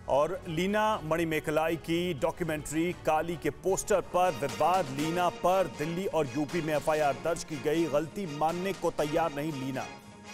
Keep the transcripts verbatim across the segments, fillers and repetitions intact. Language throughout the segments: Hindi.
और लीना मणिमेखलाई की डॉक्यूमेंट्री काली के पोस्टर पर विवाद। लीना पर दिल्ली और यूपी में एफ आई आर दर्ज की गई, गलती मानने को तैयार नहीं लीना।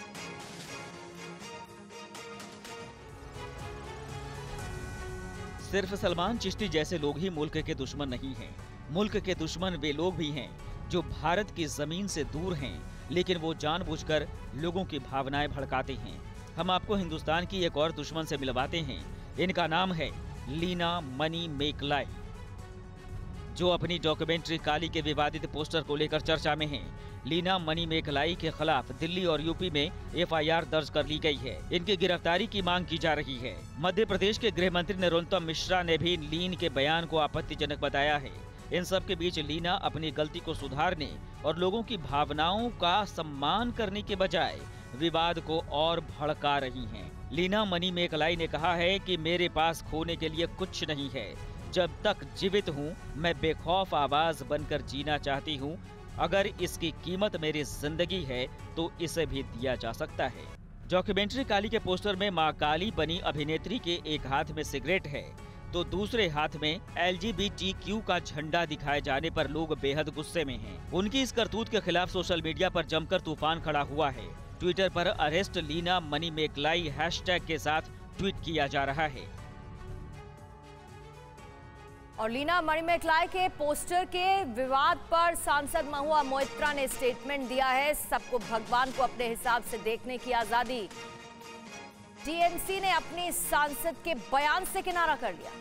सिर्फ सलमान चिश्ती जैसे लोग ही मुल्क के दुश्मन नहीं हैं। मुल्क के दुश्मन वे लोग भी हैं जो भारत की जमीन से दूर हैं, लेकिन वो जानबूझकर लोगों की भावनाएं भड़काते हैं। हम आपको हिंदुस्तान की एक और दुश्मन से मिलवाते हैं। इनका नाम है लीना मणिमेखलाई, जो अपनी डॉक्यूमेंट्री काली के विवादित पोस्टर को लेकर चर्चा में हैं। लीना मणिमेखलाई के खिलाफ दिल्ली और यूपी में एफ आई आर दर्ज कर ली गई है। इनकी गिरफ्तारी की मांग की जा रही है। मध्य प्रदेश के गृह मंत्री नरोत्तम मिश्रा ने भी लीन के बयान को आपत्तिजनक बताया है। इन सब के बीच लीना अपनी गलती को सुधारने और लोगों की भावनाओं का सम्मान करने के बजाय विवाद को और भड़का रही हैं। लीना मणिमेखलाई ने कहा है कि मेरे पास खोने के लिए कुछ नहीं है। जब तक जीवित हूँ मैं बेखौफ आवाज बनकर जीना चाहती हूँ। अगर इसकी कीमत मेरी जिंदगी है तो इसे भी दिया जा सकता है। डॉक्यूमेंट्री काली के पोस्टर में मां काली बनी अभिनेत्री के एक हाथ में सिगरेट है तो दूसरे हाथ में L G B T Q का झंडा दिखाए जाने पर लोग बेहद गुस्से में हैं। उनकी इस करतूत के खिलाफ सोशल मीडिया पर जमकर तूफान खड़ा हुआ है। ट्विटर पर अरेस्ट लीना मणिमेखलाई हैशटैग के साथ ट्वीट किया जा रहा है। और लीना मणिमेखलाई के पोस्टर के विवाद पर सांसद महुआ मोइत्रा ने स्टेटमेंट दिया है। सबको भगवान को अपने हिसाब से देखने की आजादी। टी एम सी ने अपनी सांसद के बयान से किनारा कर लिया।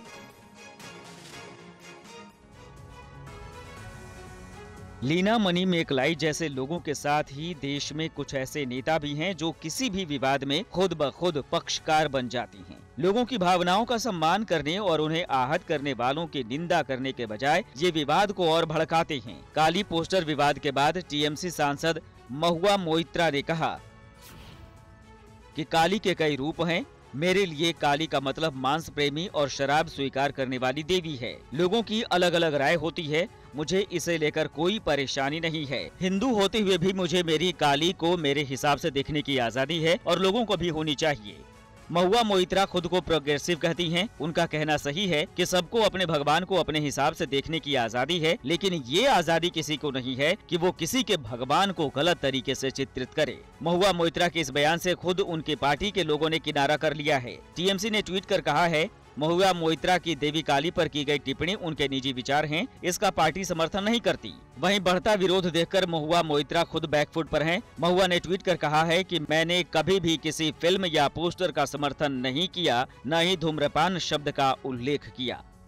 लीना मणिमेखलाई जैसे लोगों के साथ ही देश में कुछ ऐसे नेता भी हैं जो किसी भी विवाद में खुद ब खुद पक्षकार बन जाती हैं। लोगों की भावनाओं का सम्मान करने और उन्हें आहत करने वालों की निंदा करने के बजाय ये विवाद को और भड़काते हैं। काली पोस्टर विवाद के बाद टी एम सी सांसद महुआ मोइत्रा ने कहा कि काली के कई रूप हैं। मेरे लिए काली का मतलब मांस प्रेमी और शराब स्वीकार करने वाली देवी है। लोगों की अलग अलग राय होती है, मुझे इसे लेकर कोई परेशानी नहीं है। हिंदू होते हुए भी मुझे मेरी काली को मेरे हिसाब से देखने की आजादी है और लोगों को भी होनी चाहिए। महुआ मोइत्रा खुद को प्रोग्रेसिव कहती हैं। उनका कहना सही है कि सबको अपने भगवान को अपने हिसाब से देखने की आजादी है, लेकिन ये आजादी किसी को नहीं है कि वो किसी के भगवान को गलत तरीके से चित्रित करे। महुआ मोइत्रा के इस बयान से खुद उनके पार्टी के लोगों ने किनारा कर लिया है। टी एम सी ने ट्वीट कर कहा है, महुआ मोइत्रा की देवी काली पर की गई टिप्पणी उनके निजी विचार हैं, इसका पार्टी समर्थन नहीं करती। वहीं बढ़ता विरोध देखकर महुआ मोइत्रा खुद बैकफुट पर हैं। महुआ ने ट्वीट कर कहा है कि मैंने कभी भी किसी फिल्म या पोस्टर का समर्थन नहीं किया, न ही धूम्रपान शब्द का उल्लेख किया।